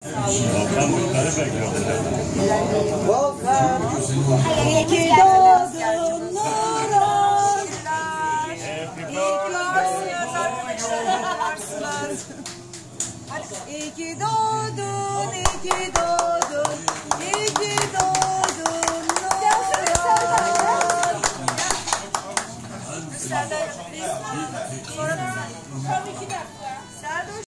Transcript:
Volkan, iyi ki doğdun Nurhan. İyi ki doğdun, iyi ki doğdun.